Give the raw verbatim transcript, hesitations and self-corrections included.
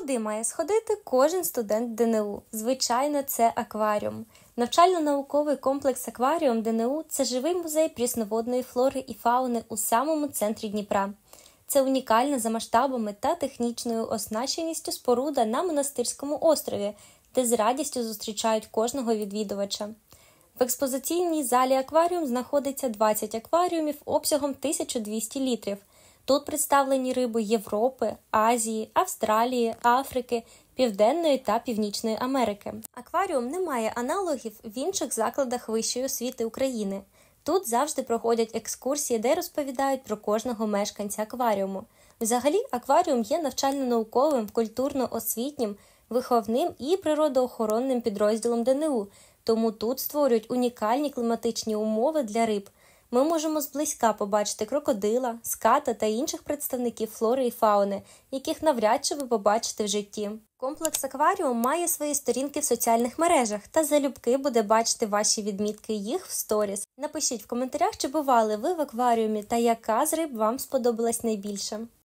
Куди має сходити кожен студент ДНУ? Звичайно, це акваріум. Навчально-науковий комплекс «Акваріум» ДНУ – це живий музей прісноводної флори і фауни у самому центрі Дніпра. Це унікальна за масштабами та технічною оснащеністю споруда на Монастирському острові, де з радістю зустрічають кожного відвідувача. В експозиційній залі «Акваріум» знаходиться двадцять акваріумів обсягом тисяча двісті літрів. Тут представлені риби Європи, Азії, Австралії, Африки, Південної та Північної Америки. Акваріум не має аналогів в інших закладах вищої освіти України. Тут завжди проходять екскурсії, де розповідають про кожного мешканця акваріуму. Взагалі, акваріум є навчально-науковим, культурно-освітнім, виховним і природоохоронним підрозділом ДНУ, тому тут створюють унікальні кліматичні умови для риб. Ми можемо зблизька побачити крокодила, ската та інших представників флори і фауни, яких навряд чи ви побачите в житті. Комплекс «Акваріум» має свої сторінки в соціальних мережах та залюбки буде бачити ваші відмітки їх в сторіс. Напишіть в коментарях, чи бували ви в акваріумі та яка з риб вам сподобалась найбільше.